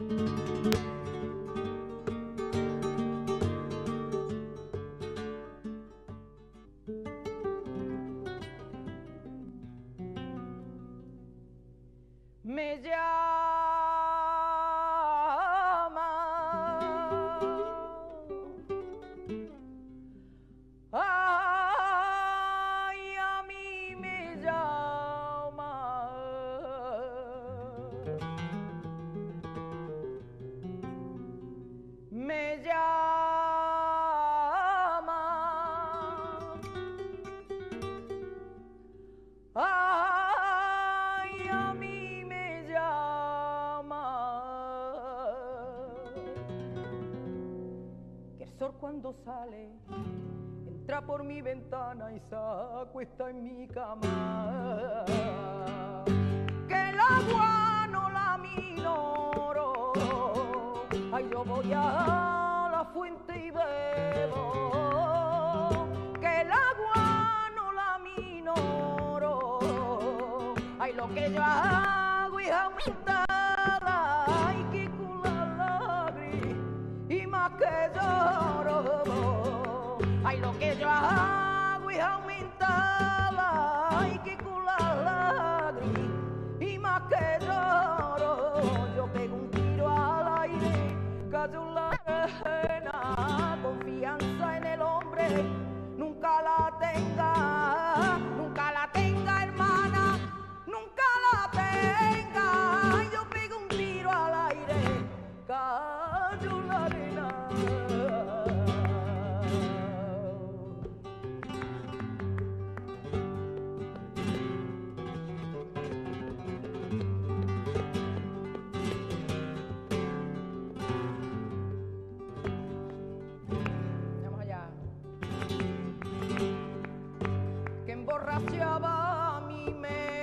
Me llama, ay, a mí me llama, me llama, ay, a mí me llama, que el sol cuando sale entra por mi ventana y se acuesta en mi cama, que el agua no la minoro, ay, yo voy a la fuente y bebo, que el agua no la minoro, ay, lo que yo hago es aumentada, ay, que con la lágrima y más que lloro, ay, lo que yo hago es aumentada, ay, que con la lágrima y más que lloro, yo pego un tiro al aire, cayó en la arena, confianza en el hombre, nunca la tenga, hermana, nunca la tenga, yo pego un tiro al aire, cayó en la arena. Emborrachaba mi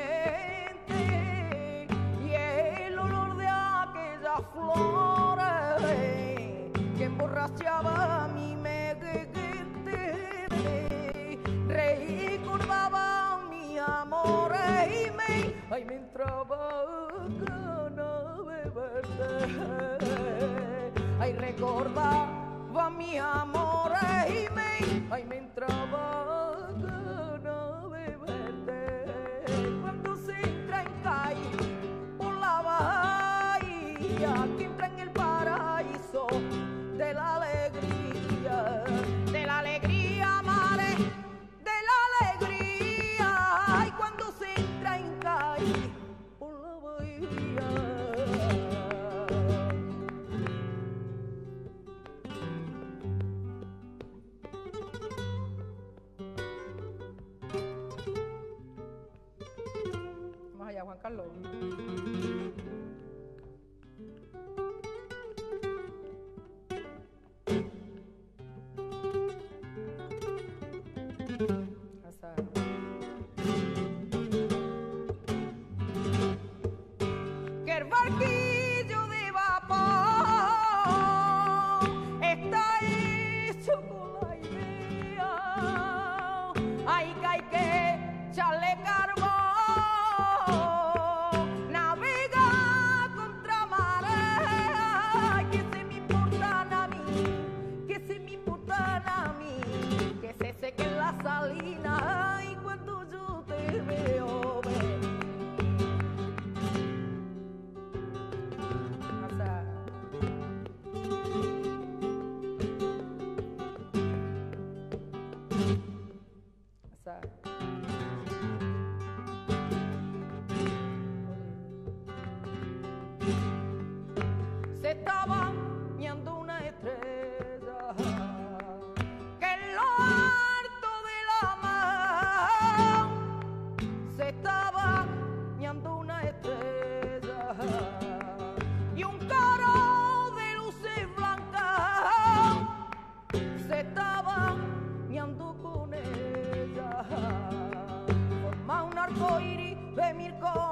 mente y el olor de aquellas flores que emborrachaba mi mente, recordaba mi amor y me entraba ganas de verte, ay, recordaba mi amor y me entraba ganas de verte, cuando se entra en calle por la bahía, que entra en el paraíso de la alegría, madre, de la alegría, ay, cuando se entra en calle por la bahía. Vamos allá, Juan Carlos. Que el barquillo de vapor está hecho con la idea, ay, que hay que echarle carbón, navega contra marea, que se me importan a mí, que se me importan a mí, que se sequen las salinas, ay, cuando yo te veo venir. Se está bañando una estrella que en lo alto de la mar se está bañando una estrella y un coro de luces blancas se está bañando con ella, forma un arcoíris de 1000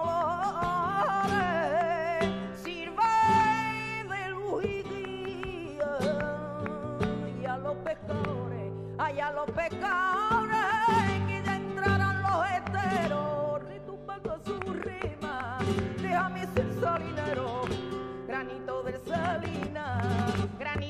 colores, sirve de luz y guía, y a los pescadores, allá los pescadores, que ya entrarán los esteros, retumbando su rima, déjame ser salinero, granito del granito.